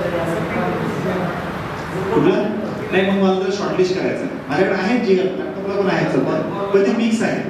कुठलं नाही, मग मला तर शॉर्टलिस्ट करायचं. माझ्याकडे आहे जी लॅपटॉपला पण आहे सध्या, पण ते मिक्स आहे.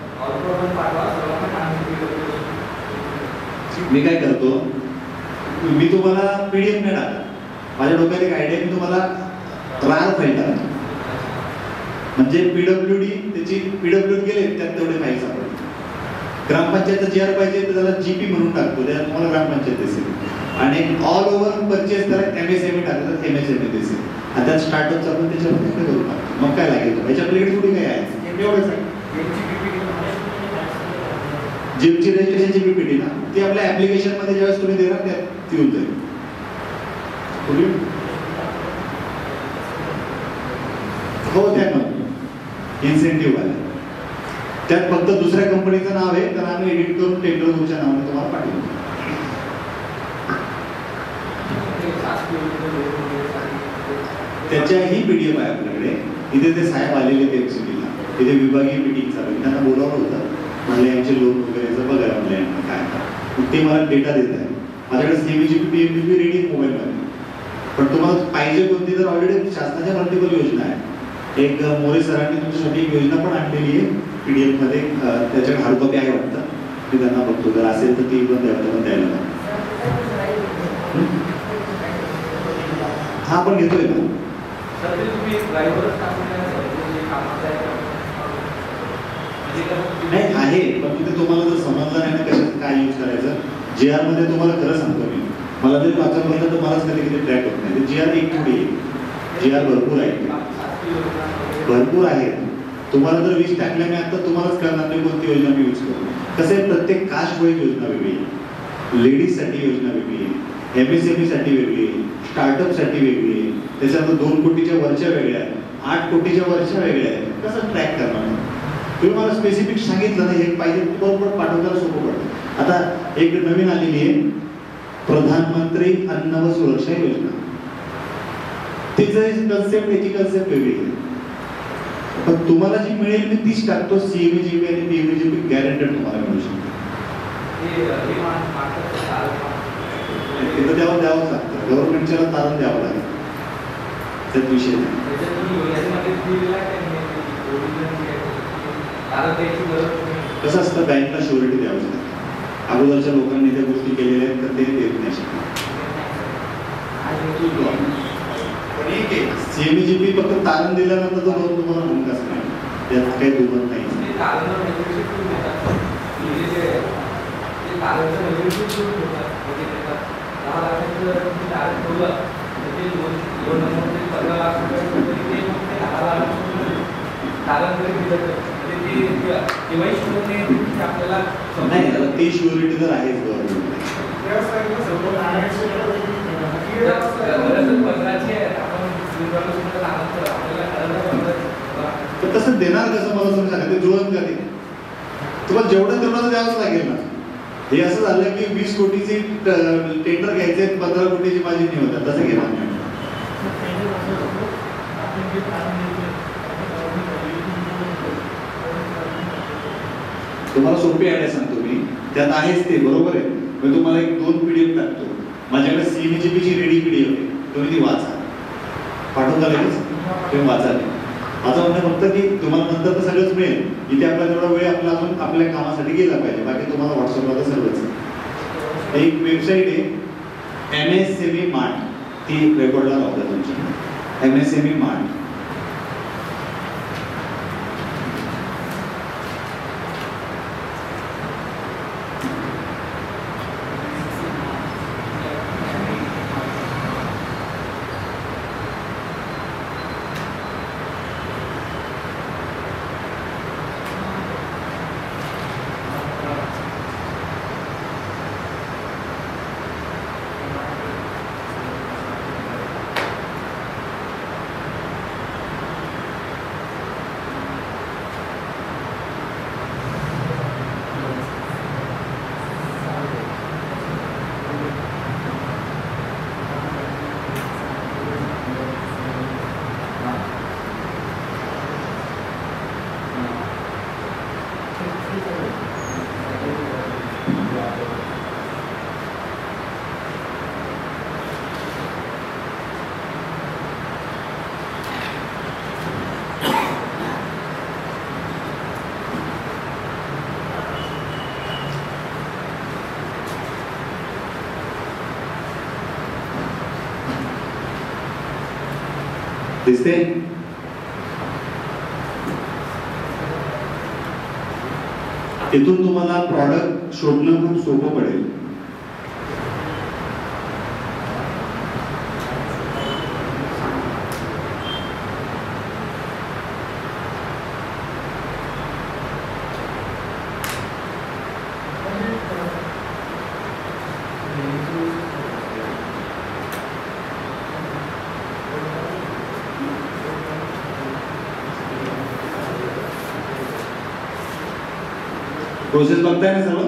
मी काय करतो, मी तुम्हाला PDF नाही टाकत. माझ्या डोक्यात एक आयडिया, मी तुम्हाला RAR फाईल टाकतो. म्हणजे PWD त्याची PWD गेले त्यात तेवढे फाईल सापडले. ग्रामपंचायतचा GR पाहिजे तर त्याला GP म्हणून टाकतो, त्याला तुम्हाला ग्रामपंचायत दिसेल. आणि ऑल ओव्हर परचेस त्याला MSME टाकलं तर MSME दिसेल. आणि त्यात स्टार्टअपचा पण त्याच्यामध्ये करून टाकतो. मग काय लागेल, याच्या आपल्याकडे कुठे काय आहे, एवढंच आहे. जिमची रजिस्ट्रेशनची PPT ना, ती आपल्या ऍप्लिकेशन मध्ये ज्यावेळेस तुम्ही देणार त्यात ती होऊन जाईल. हो, त्या इन्सेंटिव्ह आले त्यात फक्त दुसऱ्या कंपनीचं नाव आहे, तर आम्ही एडिट करून टेंडर ग्रुपच्या नावाने तुम्हाला पाठवतो. त्याच्याही PDF आहे आपल्याकडे. इथे ते साहेब आलेले ते एक्सिटीला, तिथे विभागीय मीटिंग चालू, त्यांना बोलावलं होतं, म्हणले यांचे लोन वगैरे बघा आपल्या काय, ते मला डेटा देत आहे. माझ्याकडे CMGP PMGP रेडी मोबाईलमध्ये. पण तुम्हाला पाहिजे कोणती, तर ऑलरेडी शासनाच्या मल्टिपल योजना आहे. एक मोरे सरांनी तुमच्यासाठी एक योजना पण आणलेली आहे PDF मध्ये, त्याच्याकडे हार्ड कॉपी आहे वाटतं, मी त्यांना बघतो, जर असेल तर ती पण द्यायला. हा पण घेतोय ना. नाही आहे, पण तिथे तुम्हाला जर समजलं नाही ना कशाचं काय यूज करायचं, GR मध्ये तुम्हाला खरं सांगतो मी, मला जरी वाचन म्हणलं तर मलाच कधी कधी ट्रॅक होत नाही. GR एक थोडी आहे, GR भरपूर आहे, भरपूर आहे. तुम्हाला जर 20 टाकल्या मी आता तुम्हालाच कळणार नाही कोणती योजना मी यूज करतो. कसं आहे, प्रत्येक कास्ट वाईज योजना वेगळी आहे, लेडीजसाठी योजना वेगळी आहे, MSME साठी वेगळी आहे, स्टार्टअप साठी वेगळी आहे, त्याच्यानंतर 2 कोटीच्या वरच्या वेगळ्या आहेत, 8 कोटीच्या वरच्या वेगळ्या आहेत. कसं ट्रॅक करणार? तुम्ही मला स्पेसिफिक सांगितलं ना हे पाहिजे, बरोबर पाठवताना सोपं पडतं. आता एक नवीन आलेली आहे प्रधानमंत्री अन्न व सुरक्षा योजना, तिचं कन्सेप्ट, याची कन्सेप्ट वेगळी आहे. पण तुम्हाला जी मिळेल मी तीच टाकतो. CMGP आणि PMGP गॅरंटेड तुम्हाला मिळू शकते. तिथं द्यावं लागतं, गव्हर्नमेंटच्या तारण द्यावं लागेल, त्यात विषय नाही. कसं असतं, बँकला शुरिटी द्यावं लागतं. अगोदरच्या लोकांनी त्या गोष्टी केलेल्या आहेत तर ते देत नाही शकत. CMGP फक्त तारण दिल्यानंतर तो लोन तुम्हाला हमखास नाही, त्यात काही दुमत नाही. नाही, ती शुरिटी तर आहेच गव्हर्नमेंट. तसं देणार कसं मला तुम्ही सांगा, ते जुळत का? ते तुम्हाला जेवढं तेवढं द्यावंच लागेल ना. हे असं झालं की 20 कोटीची टेंडर घ्यायचे, 15 कोटीची माझी नाही होतात, तसं घेणार नाही. तुम्हाला सोपी आयडिया सांगतो मी, त्यात आहेच ते बरोबर आहे. मी तुम्हाला एक 2 PDF टाकतो. माझ्याकडे CMGPची रेडी PDF आहे, तुम्ही ती वाचा, पाठवता लगेच, तुम्ही वाचा. माझं म्हणणं फक्त की तुम्हाला नंतर तर सगळंच मिळेल, इथे आपला तेवढा वेळ आपला अजून आपल्या कामासाठी गेला पाहिजे. बाकी तुम्हाला व्हॉट्सअपला तर सर्वच. एक वेबसाईट आहे MSME मार्ट, ती रेकॉर्डला लावतात तुमची, MSME मार्ट. दिसते? इथून तुम्हाला प्रॉडक्ट शोधणं खूप सोपं पडेल. प्रोसेस बघताय ना सर्व?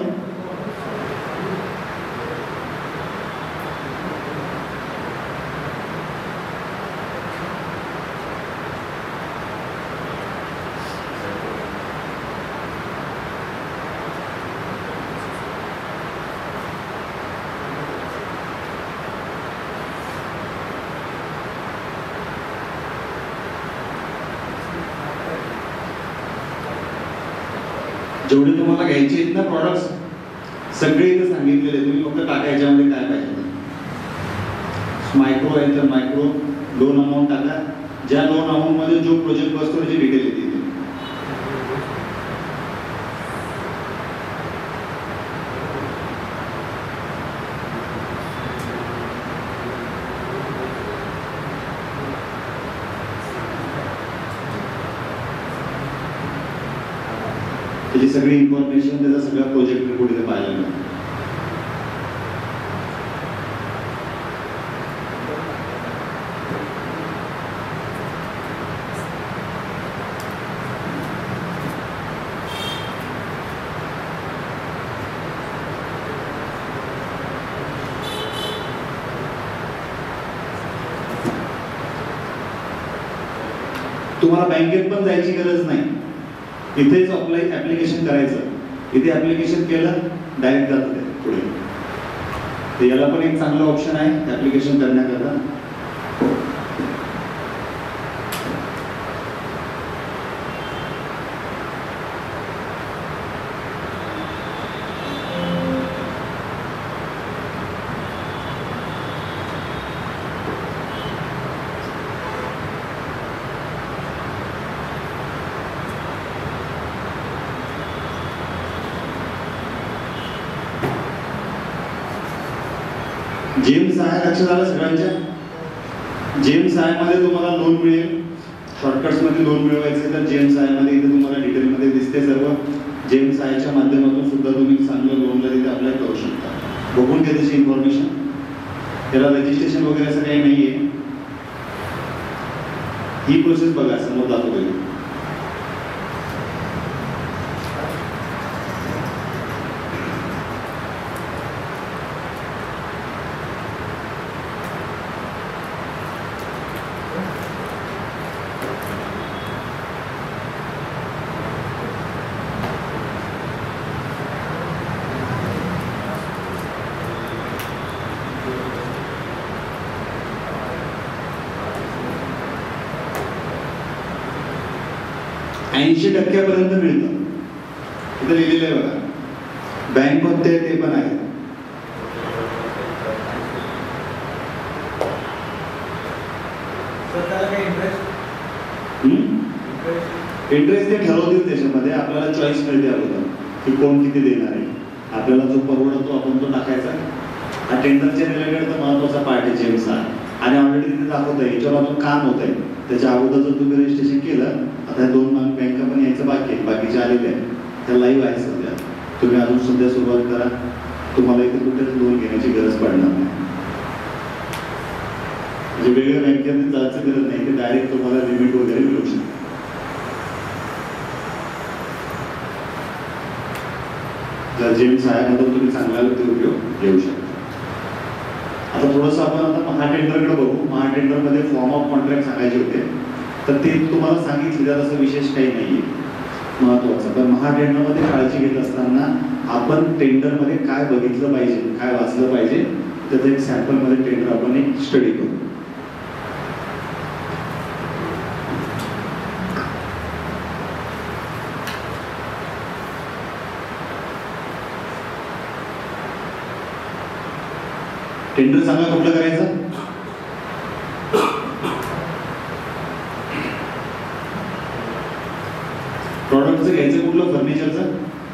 जेवढे तुम्हाला घ्यायचे आहेत ना प्रॉडक्ट्स सगळे इथे सांगितलेले, तुम्ही फक्त टाका याच्यामध्ये काय पाहिजे. मायक्रो आहे तर मायक्रो लोन अमाऊंट टाका, ज्या लोन अमाऊंट मध्ये जो प्रोजेक्ट बसतो त्याची डिटेल येते. त्याची सगळी इन्फॉर्मेशन, त्याचा सगळा प्रोजेक्ट रिपोर्ट इथे पाहायला मिळतो. तुम्हाला बँकेत पण जायची गरज नाही, इथेच ऍप्लिकेशन करायचं. इथे ऍप्लिकेशन केलं डायरेक्ट जातं ते पुढे. तर याला पण एक चांगलं ऑप्शन आहे ऍप्लिकेशन करण्याकरता. जेम्स आहे, लक्षात आलं सगळ्यांच्या? जेम्स आय मध्ये तुम्हाला लोन मिळेल. शॉर्टकट्स मध्ये लोन मिळवायचे तर जेम्स आय मध्ये इथे तुम्हाला डिटेल मध्ये दिसते सर्व. जेम्स आयच्या माध्यमातून सुद्धा तुम्ही चांगलं लोनला तिथे अप्लाय करू शकता. बघून घ्या त्याची इन्फॉर्मेशन. त्याला रजिस्ट्रेशन वगैरे असं काही नाहीये. ही प्रोसेस बघा, समोर दाखवतो. 80% मिळतं. इथे लिहिलेलं आहे बघा. बँक कोणते आहे ते पण आहे. इंटरेस्ट ते ठरवतील त्याच्यामध्ये. आपल्याला चॉईस मिळते अगोदर की कोण किती देणार आहे. आपल्याला जो परवडतो आपण तो टाकायचा. हा टेंडरच्या रिलेटेड तर महत्वाचा पार्ट आहे जेम्स आहे. आणि ऑलरेडी तिथे दाखवत आहे याच्यावर अजून काम होत आहे. त्याच्या अगोदर जर तुम्ही रजिस्ट्रेशन केलं, आता 2 बँका पण यायचं बाकी आहे, बाकीचे आलेले आहेत, त्या लाईव्ह आहे सध्या. तुम्ही अजून सध्या सुरुवात करा. तुम्हाला इथे कुठेच लोन घेण्याची गरज पडणार नाही. म्हणजे वेगळ्या बँकेत जायचं गरज नाही, ते डायरेक्ट तुम्हाला लिमिट वगैरे मिळू शकते. जर जेम्स आयमधून तुम्ही चांगला उपयोग घेऊ शकता. आता थोडंसं आपण आता महाटेंडरकडे बघू. महाटेंडरमध्ये फॉर्म ऑफ कॉन्ट्रॅक्ट सांगायचे होते, तर ते तुम्हाला सांगितलं, त्यात असं विशेष काही नाहीये महत्वाचं. पण महाटेंडरमध्ये काळजी घेत असताना आपण टेंडरमध्ये काय बघितलं पाहिजे, काय वाचलं पाहिजे, त्याचं एक सॅम्पलमध्ये टेंडर आपण एक स्टडी करू. टेंडर सांगा कुठलं करायचं. स्वतःच घ्यायचं कुठलं फर्निचरचं?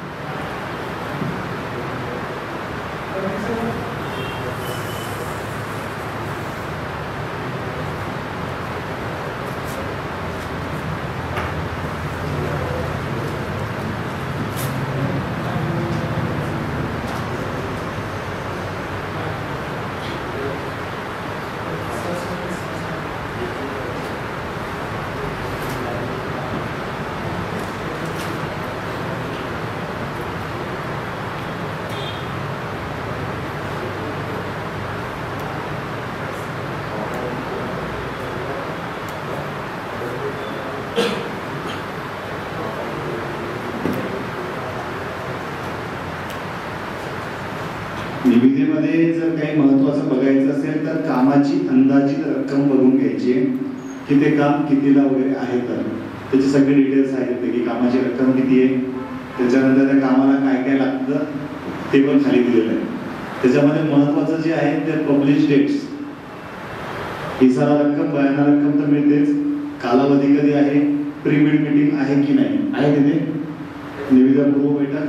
निविदेमध्ये जर काही महत्वाचं बघायचं असेल तर कामाची अंदाजित रक्कम बघून घ्यायची की ते काम कितीला वगैरे आहे. तर त्याची सगळी डिटेल्स आहेत की कामाची रक्कम किती आहे, त्याच्यानंतर त्या कामाला काय काय लागतं ते पण खाली दिलेलं आहे. त्याच्यामध्ये महत्वाचं जे आहे ते पब्लिश डेट्स, इसारा रक्कम बयाना रक्कम तर मिळतेच, कालावधी कधी आहे, प्री बिड मीटिंग आहे की नाही आहे तिथे, निविदा पूर्व बैठक,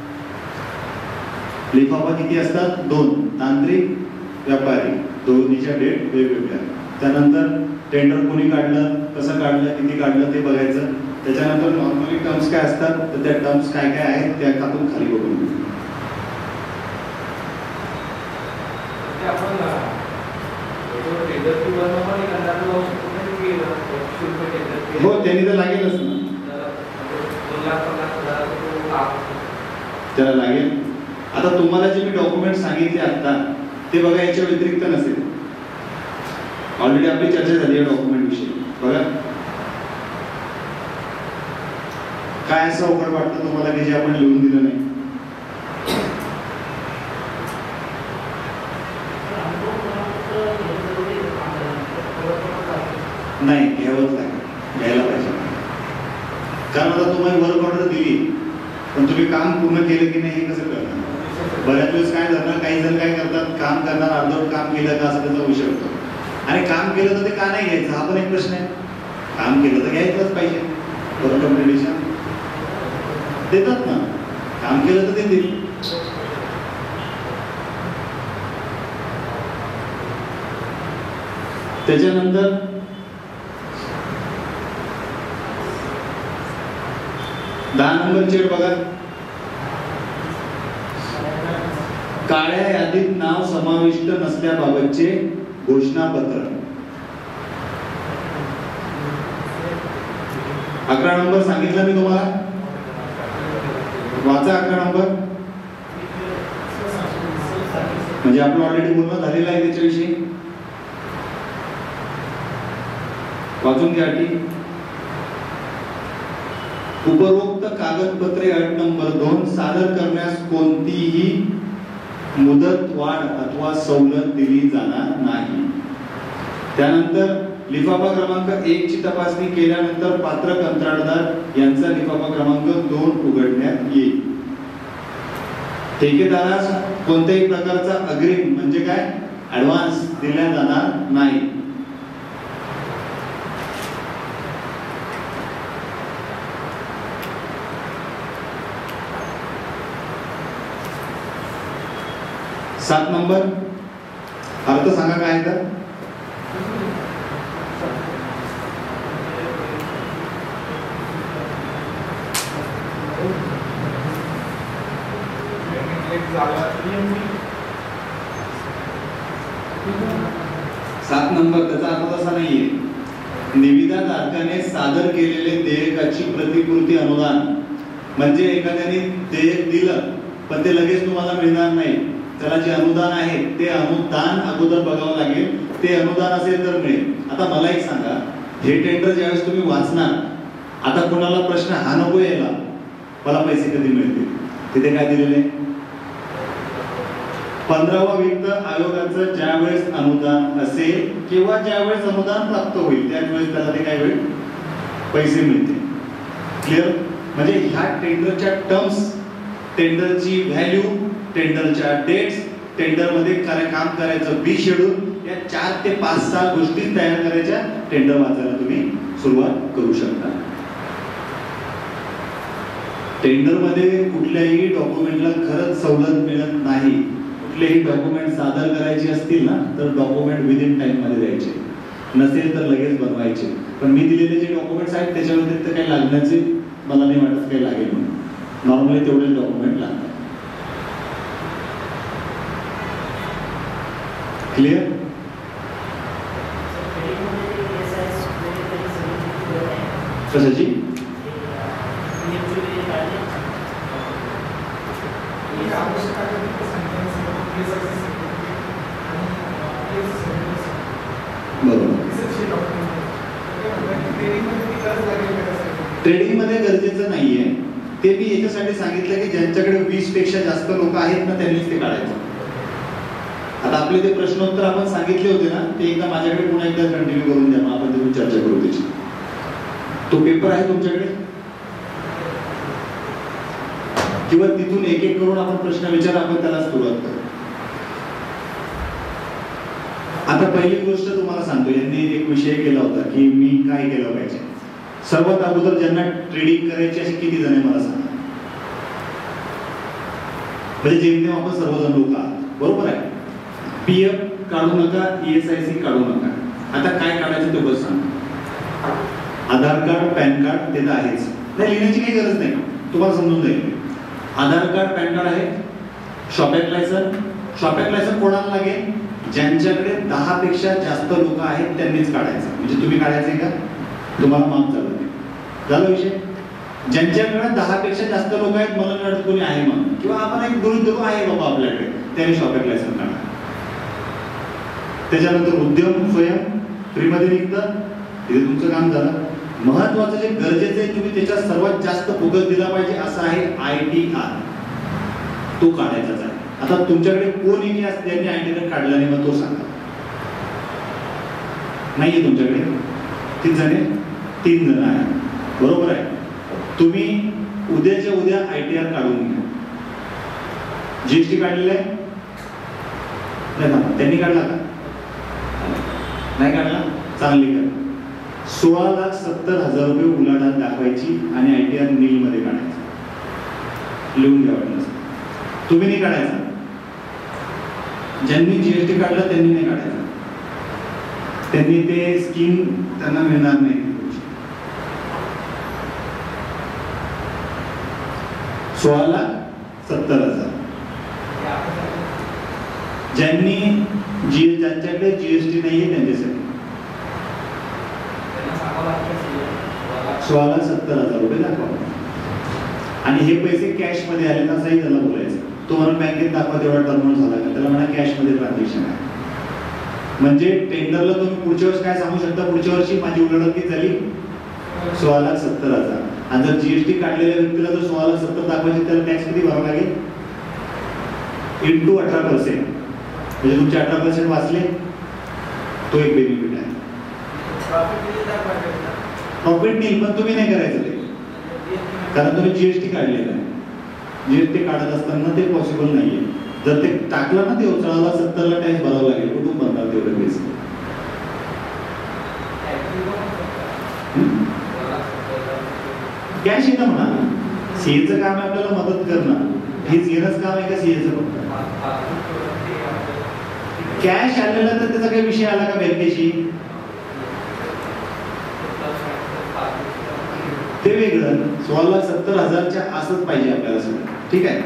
लिफाफा किती असतात 2, तांत्रिक व्यापारी दोन्हीच्या डेट वेगवेगळ्या. त्यानंतर टेंडर कोणी काढलं, कसं काढलं, किती काढलं ते बघायचं. त्याच्यानंतर नॉर्मली टर्म्स काय असतात तर त्या टर्म्स काय काय आहेत त्या आपण खाली बघून घेऊ. हो त्यांनी तर लागेलच ना, त्याला लागेल. आता तुम्हाला जे मी डॉक्युमेंट सांगितले आता ते बघा, याच्या व्यतिरिक्त नसेल. ऑलरेडी आपली चर्चा झाली आहे डॉक्युमेंट विषयी. बघा काय असं अवघड वाटतं तुम्हाला की जे आपण लिहून दिलं नाही? नाही, घ्यावंच लागेल, घ्यायला पाहिजे. कारण आता तुम्हाला वर्क ऑर्डर दिली पण तुम्ही काम पूर्ण केलं की नाही हे कसं करणार? बऱ्याच वेळेस काय झालं, काही जण काय करतात, काम करणार अर्धवट काम केलं का असं त्याचा विषय होतो. आणि काम केलं तर ते का नाही घ्यायचं हा पण एक प्रश्न आहे. काम केलं तर घ्यायचंच पाहिजे. वर्क कॉम्पिटिशन देतात ना, काम केलं तर देतील. त्याच्यानंतर 10 नंबर चेट बघा, काळ्या यादीत नाव समाविष्ट नसल्याबाबतचे घोषणापत्र. 11 नंबर सांगितलं मी तुम्हाला, वाचा 11 नंबर. म्हणजे आपलं ऑलरेडी बोलणं झालेलं आहे त्याच्याविषयी. वाचून घ्या अटी. उपरोक्त कागदपत्रे अट नंबर 2 सादर करण्यास कोणतीही मुदत वाढ अथवा सवलत दिली जाणार नाही. त्यानंतर लिफाफा क्रमांक 1 ची तपासणी केल्यानंतर पात्र कंत्राटदार यांचा लिफाफा क्रमांक 2 उघडण्यात येईल. ठेकेदारास कोणत्याही प्रकारचा अग्रिम म्हणजे काय ऍडव्हान्स दिला जाणार नाही. सात नंबर अर्थ सांगा काय तर. सात नंबर त्याचा अर्थ तसा नाहीये. निविदाधारकाने सादर केलेले देयकाची प्रतिपूर्ती अनुदान म्हणजे एखाद्याने देयक दिलं पण ते लगेच तुम्हाला मिळणार नाही. त्याला जे अनुदान आहे ते अनुदान अगोदर बघावं लागेल. ते अनुदान असेल तर मिळेल. आता मला एक सांगा, हे टेंडर ज्यावेळेस तुम्ही वाचणार, आता कोणाला प्रश्न हा नको यायला मला पैसे कधी मिळतील. तिथे काय दिलेले 15वा वित्त आयोगाचं ज्यावेळेस अनुदान असेल किंवा ज्यावेळेस अनुदान प्राप्त होईल त्यावेळेस त्याला ते काय होईल पैसे मिळतील. क्लिअर? म्हणजे ह्या टेंडरच्या टर्म्स, टेंडरची व्हॅल्यू, टेंडरच्या डेट्स, टेंडर मध्ये काम करायचं बी शेड्यूल, या 4 ते 5-6 गोष्टी तयार करायच्या. टेंडर वाचायला तुम्ही सुरुवात करू शकता. टेंडरमध्ये कुठल्याही डॉक्युमेंटला खरंच सवलत मिळत नाही. कुठलेही डॉक्युमेंट सादर करायचे असतील ना तर डॉक्युमेंट विदिन टाइम मध्ये द्यायचे, नसेल तर लगेच बनवायचे. पण मी दिलेले जे डॉक्युमेंट्स आहेत त्याच्या व्यतिरिक्त काही लागण्याचे मला नाही वाटत काही लागेल म्हणून. नॉर्मली तेवढेच डॉक्युमेंट लागतात. क्लिअर? कशाची? बरोबर. ट्रेडिंग मध्ये गरजेचं नाहीये ते. मी याच्यासाठी सांगितलं की ज्यांच्याकडे 20 पेक्षा जास्त लोक आहेत ना त्यांनीच ते काढायचं. आता आपले ते प्रश्नोत्तर आपण सांगितले होते ना ते एकदा माझ्याकडे पुन्हा एकदा कंटिन्यू करून द्या, मग आपण तिथून चर्चा करू त्याची. तो पेपर आहे तुमच्याकडे किंवा तिथून एक एक करून आपण प्रश्न विचार, आपण त्याला सुरुवात करू. आता पहिली गोष्ट तुम्हाला सांगतो, यांनी एक विषय केला होता की मी काय केलं पाहिजे. सर्वात अगोदर ज्यांना ट्रेडिंग करायची अशी किती जण आहे मला सांगा. म्हणजे जेमतेम आपण सर्वजण लोक आहात, बरोबर आहे. पीएफ काढू नका, ESIC काढू नका. आता काय काढायचं ते बस सांगा. आधार कार्ड, पॅन कार्ड ते तर आहेच, नाही लिहिण्याची काही गरज नाही, तुम्हाला समजून जाईल. आधार कार्ड, पॅन कार्ड आहे. शॉप लायसन कोणाला लागेल? ज्यांच्याकडे 10 पेक्षा जास्त लोक आहेत त्यांनीच काढायचं. म्हणजे तुम्ही काढायचंय का? तुम्हाला माफ झालं विषय. ज्यांच्याकडे 10 पेक्षा जास्त लोक आहेत, मला नाही वाटत कोणी आहे म्हणून, किंवा आपण एक गृहीत आहे बाबा आपल्याकडे, त्यांनी शॉप लायसन काढा. त्याच्यानंतर उद्यम स्वयं फ्रीमध्ये निघतं, तिथे तुमचं काम झालं. महत्वाचं जे गरजेचं आहे तुम्ही त्याच्यात सर्वात जास्त फोकस दिला पाहिजे असं आहे ITR. तो काढायचाच आहे. आता तुमच्याकडे कोण एक ज्यांनी ITR काढला नाही मग तो सांगा. नाहीये तुमच्याकडे? 3 जण आहे, बरोबर आहे. तुम्ही उद्याच्या उद्या ITR काढून घ्या. GST काढलेला आहे? नाही, त्यांनी काढला का? नाही काढला? चांगली करा. 16,70,000 रुपये उलाढाल दाखवायची आणि ITR नील मध्ये काढायचं. लिहून घ्या वाटलं. तुम्ही नाही काढायचा. ज्यांनी GST काढला त्यांनी नाही काढायचा. त्यांनी ते स्कीम त्यांना मिळणार नाही. 16,70,000 ज्यांच्याकडे GST नाहीये त्यांच्यासाठी 16,70,000 रुपये दाखवा. आणि हे पैसे कॅश मध्ये आले असंही त्याला बोलायचं. तुम्हाला बँकेत दाखवा तेवढा टर्नओव्हर झाला का, त्याला म्हणा कॅश मध्ये ट्रान्झॅक्शन आहे. म्हणजे टेंडरला तुम्ही पुढच्या वर्षी काय सांगू शकता, पुढच्या वर्षी माझी उलाढाल किती झाली? 16,70,000. आणि जर GST काढलेल्या व्यक्तीला जर 16,70,000 दाखवायची त्याला टॅक्स किती भरावा लागेल? × 18%. म्हणजे तुमचे 18% वाचले. तो एक बेनिफिट आहे. प्रॉफिट नाही, पण तुम्ही नाही करायचं ते, कारण तुम्ही GST काढलेला आहे. GST काढत असताना ते पॉसिबल नाहीये. जर ते टाकलं ना ते 16,70,000 टॅक्स भरावा लागेल. कुठून बनणार तेवढे पैसे? कॅश येणं म्हणा. सीएचं काम आहे आपल्याला मदत करणं. हेच येणंच काम आहे का सीएचं? कॅश आलेला तर त्याचा काही विषय आला का बँकेशी? ते वेगळं. 16,70,000 असंच पाहिजे आपल्याला सगळं. ठीक आहे.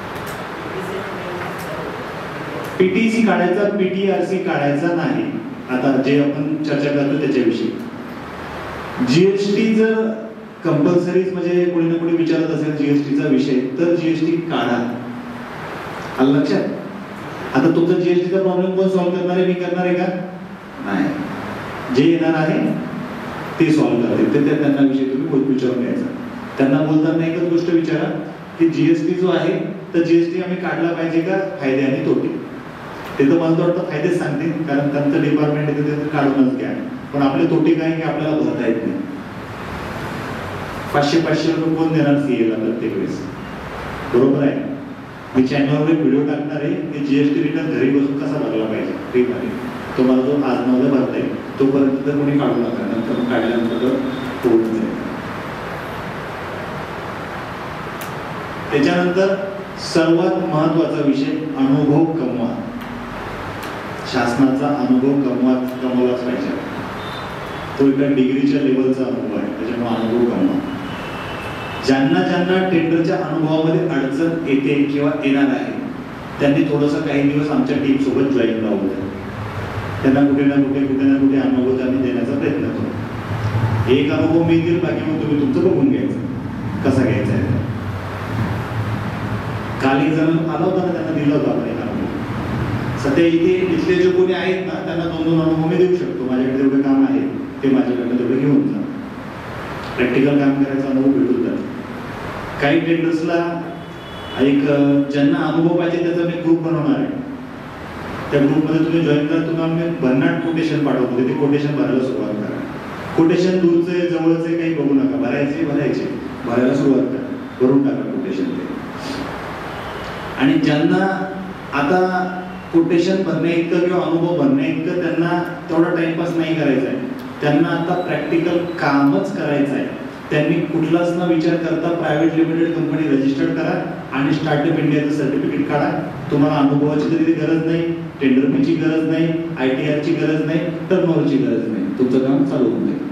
PTC काढायचा, PTRC काढायचा नाही. आता जे आपण चर्चा करतो त्याच्याविषयी. GST जर कंपल्सरी म्हणजे कोणी ना कोणी विचारत असेल GSTचा विषय तर GST काढा. आलं लक्षात? आता तुमचा GSTचा प्रॉब्लेम कोण सॉल्व्ह करणार आहे? मी करणार आहे का? नाही. जे येणार आहे ते सॉल्व्ह करते. ते त्यांना विषय तुम्ही विचारून घ्यायचा. त्यांना बोलताना एकच गोष्ट विचारा की GST जो आहे तर GST आम्ही काढला पाहिजे का, फायदे आणि तोटे. ते तर मला वाटतं फायदेच सांगते, कारण त्यांचं डिपार्टमेंट आहे ते काढूनच घ्या. पण आपले तोटे काय की आपल्याला भरता येत नाही. 500-500 रुपये कोण देणार सीएला प्रत्येक वेळेस? बरोबर आहे. मी चॅनलवर एक व्हिडिओ टाकणार आहे की GST रिटर्न घरी बसून कसा भरला पाहिजे फ्रीमध्ये. तुम्हाला जो आज नव्हता भरता येईल तोपर्यंत तर कोणी काढू नका, नंतर काढल्यानंतर होऊन जाईल. त्याच्यानंतर सर्वात महत्वाचा विषय अनुभव कमवा. शासनाचा अनुभव कमवलाच पाहिजे. तो एका डिग्रीच्या लेवलचा अनुभव आहे, त्याच्यामुळे अनुभव कमवा. ज्यांना ज्यांना टेंडरच्या अनुभवामध्ये अडचण येते किंवा येणार आहे त्यांनी थोडंसं काही दिवस आमच्या टीम सोबत जॉईन राहू द्या. त्यांना कुठे ना कुठे अनुभव त्यांनी देण्याचा प्रयत्न करू. एक अनुभव मिळतील, बाकी मग तुम्ही तुमचं बघून घ्यायचं कसा घ्यायचा आहे. काल एक जण आला होता ना, त्यांना दिला होता आपण एक अनुभव. सध्या इथले जे कोणी आहेत ना त्यांना 2-2 अनुभव मी देऊ शकतो. माझ्याकडे जेवढे काम आहे ते माझ्याकडनं तेवढे घेऊन जा. प्रॅक्टिकल काम करायचा अनुभव भेटून जातो. काही टेंडर्सला एक ज्यांना अनुभव पाहिजे त्याचा मी ग्रुप बनवणार आहे. त्या ग्रुपमध्ये तुम्ही जॉईन करा. तुम्हाला मी भन्नाट कोटेशन पाठवतो, ते कोटेशन भरायला सुरुवात करा. कोटेशन दूरचे जवळचे काही बघू नका, भरायला सुरुवात करा, भरून टाका कोटेशन ते. आणि ज्यांना आता कोटेशन भरणे इतकं किंवा अनुभव भरणे इतकं त्यांना तेवढा टाइमपास नाही करायचा आहे, त्यांना आता प्रॅक्टिकल कामच करायचं आहे, त्यांनी कुठलाच न विचार करता प्रायव्हेट लिमिटेड कंपनी रजिस्टर्ड करा आणि स्टार्टअप इंडियाचं सर्टिफिकेट काढा. तुम्हाला अनुभवाची तरी गरज नाही, टेंडर फीची गरज नाही, ITR ची गरज नाही, टर्नओव्हरची गरज नाही. तुमचं काम चालू होऊन जाईल.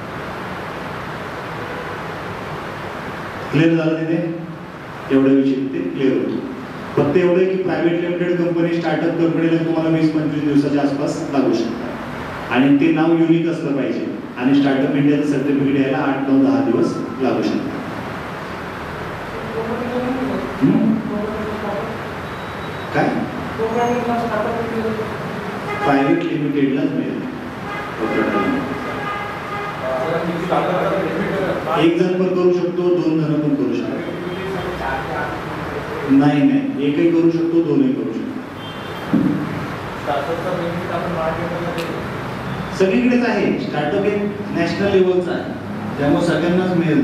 क्लिअर झालं तिथे? एवढ्या विषयी ते क्लिअर होतो. फक्त एवढं की प्रायव्हेट लिमिटेड कंपनी स्टार्टअप कंपनीला तुम्हाला 20-25 दिवसाच्या आसपास लागू शकतात आणि ते नाव युनिक असलं पाहिजे. आणि स्टार्टअप इंडियाचं सर्टिफिकेट यायला 8-9-10 दिवस लागू शकतात. काय प्रायव्हेट लिमिटेडलाच मिळेल. एक जण पण करू शकतो, 2 जण पण करू शकतो. नाही, एकही करू शकतो, 2ही करू शकतो. सगळीकडेच आहे. स्टार्टअप एक नॅशनल लेवलचा आहे, त्यामुळे सगळ्यांनाच मिळेल.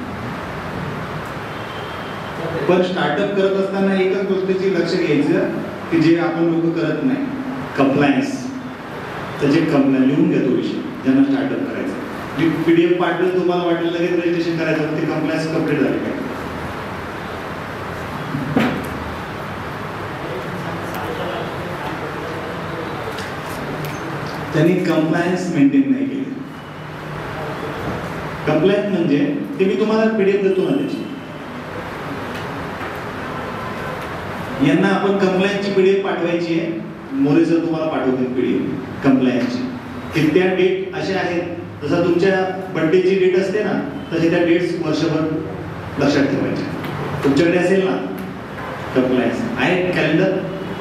पण स्टार्टअप करत असताना एकच गोष्टीची लक्ष घ्यायचं की जे आपण लोक करत नाही, कंप्लायन्स. त्याचे कंप्लायन्स लिहून घेतो विषय ज्यांना स्टार्टअप करायचं. मी PDF पाठवेल, तुम्हाला वाटेल लगेच रजिस्ट्रेशन करायचं, ते कंप्लायन्स कम्प्लीट झाले पाहिजे. त्यांनी कंप्लायन्स मेंटेन नाही केली. कंप्लायन्स म्हणजे ते मी तुम्हाला PDF देतो ना त्याची. यांना आपण कंप्लायन्सची PDF पाठवायची आहे. मोरे सर तुम्हाला पाठवतील PDF कंप्लायन्सची. की त्या डेट अशा आहेत, जसं तुमच्या बर्थडेची डेट असते ना तसे त्या डेट्स वर्षभर लक्षात ठेवायच्या. तुमच्याकडे असेल ना कंप्लायन्स आहे कॅलेंडर,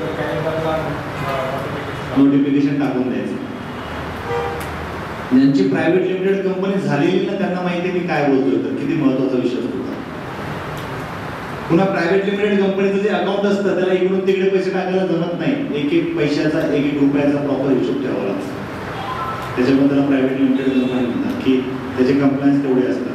नोटिफिकेशन टाकून द्यायचं. ज्यांची प्रायव्हेट लिमिटेड कंपनी झालेली ना त्यांना माहिती आहे मी काय बोलतोय, तर किती महत्वाचा विषय असतो. पुन्हा प्रायव्हेट लिमिटेड कंपनीचं जे अकाउंट असतं त्याला इकडून तिकडे पैसे टाकायला जमत नाही. एक पैशाचा, एक रुपयाचा प्रॉपर हिशोब ठेवावा लागतो. त्याच्यामध्ये त्याला प्रायव्हेट लिमिटेड कंपनी म्हणतात की त्याचे कंप्लायन्स तेवढे असतात.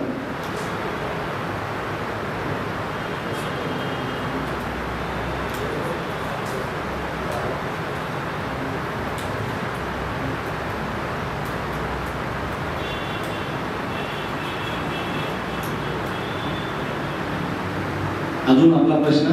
अजून आपला प्रश्न?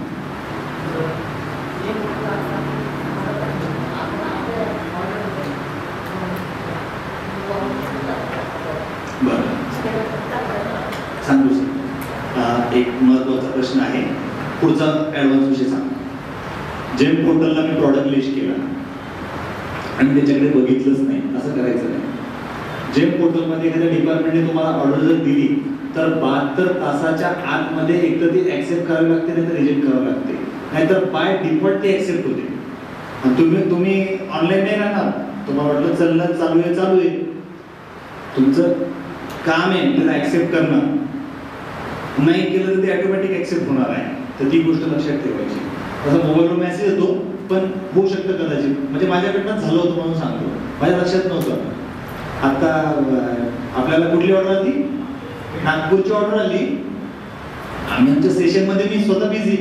बरं, सांगू सर. एक महत्वाचा प्रश्न आहे. पुढचा ऍडव्हान्स विषय सांग. जेम पोर्टलला मी प्रॉडक्ट लिस्ट केला आणि त्याच्याकडे बघितलंच नाही, असं करायचं नाही. जेम पोर्टलमध्ये एखाद्या डिपार्टमेंटने तुम्हाला ऑर्डर जर दिली तर 72 तासाच्या आतमध्ये एक तर ती ऍक्सेप्ट करावी लागते, नाही तर रिजेक्ट करावी लागते. नाहीतर बाय डिफॉल्ट ते ऍक्सेप्ट होते. तुम्ही ऑनलाईन नाही राहणार. तुम्हाला वाटलं चालू आहे, तुमचं काम आहे त्याला ऍक्सेप्ट करणं. नाही केलं तर ते ऑटोमॅटिक ऍक्सेप्ट होणार आहे. तर ती गोष्ट लक्षात ठेवायची. असं मोबाईलवर मेसेज येतो, पण होऊ शकतं कदाचित. म्हणजे माझ्याकडनं झालं होतं म्हणून सांगतो, माझ्या लक्षात नव्हतं. आता आपल्याला कुठली ऑर्डर आली? नागपूरची ऑर्डर आली. आम्ही आमच्या सेशनमध्ये मी स्वतः बिझी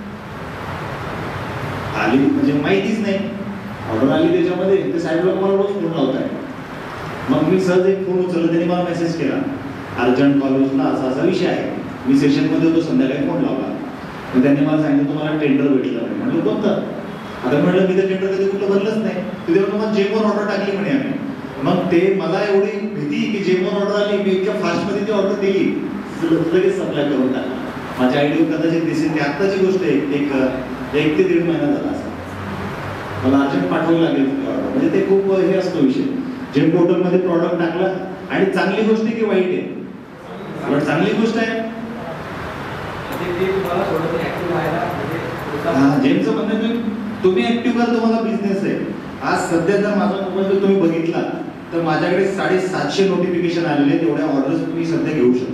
आली, म्हणजे माहितीच नाही ऑर्डर आली त्याच्यामध्ये. ते साहेब लोक मला रोज फोन लावत आहे. मग मी सहज एक फोन उचलला, त्यांनी मला मेसेज केला अर्जंट कॉल उचला, असा असा विषय आहे. मी सेशनमध्ये होतो, संध्याकाळी फोन लावला. मग त्यांनी मला सांगितलं तुम्हाला टेंडर भेटलं नाही. म्हटलं कोणतं? आता म्हटलं मी तर टेंडर कधी कुठलं भरलंच नाही. तिथे तुम्हाला जेमवर ऑर्डर टाकली म्हणे आम्ही. मग ते मला एवढी भीती की जेमवर ऑर्डर आली, मी इतक्या फास्टमध्ये ती ऑर्डर दिली, लगेच सप्लाय करून टाकला. माझ्या आयडीवर कदाचित दिसेल, ती आत्ताची गोष्ट आहे, एक ते 1.5 महिना झाला असं. मला अर्जंट पाठवावं लागेल ऑर्डर. म्हणजे ते खूप हे असतो विषय. जेम पोर्टलमध्ये प्रॉडक्ट टाकला आणि चांगली गोष्ट आहे की वाईट आहे? चांगली गोष्ट आहे. हा, जेमचं म्हणणं तुम्ही ऍक्टिव्ह करा, तुम्हाला बिझनेस आहे. आज सध्या जर माझा मोबाईल जर तुम्ही बघितला तर माझ्याकडे 750 नोटिफिकेशन आलेले, तेवढ्या ऑर्डर्स तुम्ही सध्या घेऊ शकतो.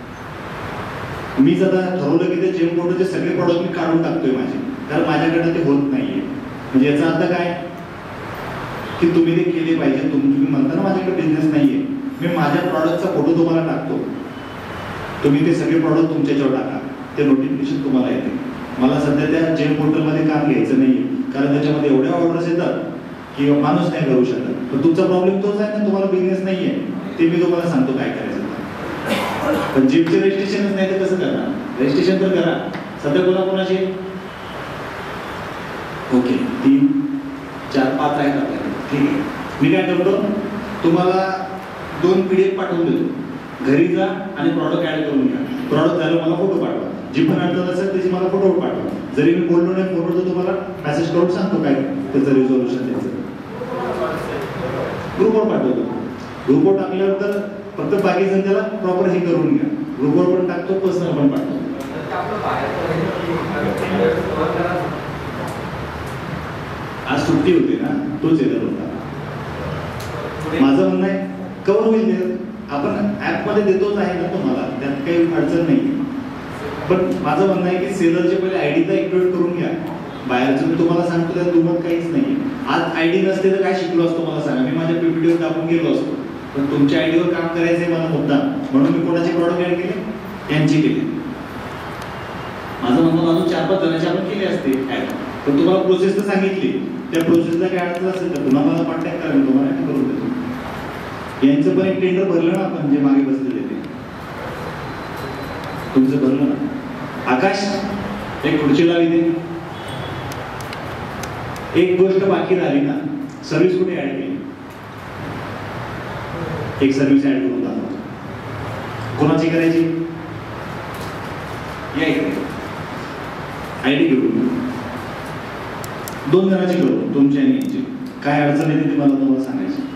मी जर ठरवलं की ते जेम पोर्टलचे सगळे प्रॉडक्ट मी काढून टाकतोय माझे, कारण माझ्याकडे ते होत नाहीये. म्हणजे याचा अर्थ काय की तुम्ही ते केले पाहिजे. तुम्ही म्हणता ना माझ्याकडे बिझनेस नाहीये, मी माझ्या प्रॉडक्टचा फोटो तुम्हाला टाकतो, तुम्ही ते सगळे प्रॉडक्ट तुमच्याच्यावर टाका, ते नोटिफिकेशन तुम्हाला येते. मला सध्या त्या जेम पोर्टलमध्ये काम घ्यायचं नाहीये, कारण त्याच्यामध्ये एवढ्या ऑर्डर्स येतात की माणूस नाही करू शकत. पण तुमचा प्रॉब्लेम तोच आहे ना, तुम्हाला बिझनेस नाहीये. ते मी तुम्हाला सांगतो काय करायचं. पण जेमचे रजिस्ट्रेशनच नाही तर कसं करणार? रजिस्ट्रेशन तर करा. सध्या कोणाकोणाचे? ओके, 3, 4, 5 आहेत आपल्याकडे. ठीक आहे, मी काय करतो, तुम्हाला 2 PDF पाठवून देतो. घरी जा आणि प्रॉडक्ट ऍड करून घ्या. प्रॉडक्ट झालं मला फोटो पाठवा. जी पण अडचण असेल त्याची मला फोटो पाठवा. जरी मी बोललो नाही फोटो, तर तुम्हाला मेसेज करून सांगतो काय त्याचं रिझोल्युशन द्यायचं. ग्रुपवर पाठवतो. ग्रुपवर टाकल्यावर तर फक्त बाकी जण त्याला प्रॉपर हे करून घ्या. ग्रुपवर पण टाकतो, पर्सनल पण पाठवतो. आज सुट्टी होती ना, तोच येणार होता. माझं म्हणणं आहे कव्हर होईल. आपण ऍपमध्ये देतोच आहे ना तुम्हाला, त्यात काही अडचण नाही. पण माझं म्हणणं आहे की सेलरचे पहिले आयडी तर ऍक्टिव्हेट करून घ्या. बाहेरचं मी तुम्हाला सांगतो त्यात दुमत काहीच नाही. आज आयडी नसते तर काय शिकलो असतो मला सांगा. मी माझ्या पीपीटीवर टाकून गेलो असतो. पण तुमच्या आयडीवर काम करायचंय मला मुद्दा, म्हणून मी कोणाचे प्रॉडक्ट ऍड केले? यांचे केले. माझं म्हणणं अजून 4-5 जणांचे आपण केले असते ऍड. पण तुम्हाला प्रोसेस तर सांगितली, त्या प्रोसेसला काय अडचण असेल तर पुन्हा मला कॉन्टॅक्ट करा, मी तुम्हाला ऍड करून देतो. यांचं पण एक टेंडर भरलं ना आपण, जे मागे बसलेले ते तुमचं भरलं ना. आकाश, एक खुर्ची लावली दे. एक गोष्ट बाकी राहिली ना, सर्व्हिस कुठे ऍड केली? एक सर्व्हिस ऍड करून दाखवा. कोणाची करायची? या इकडे आयडी घेऊन 2 जणांची करू, तुमची आणि यांची. काय अडचण येते ते मला तुम्हाला सांगायची.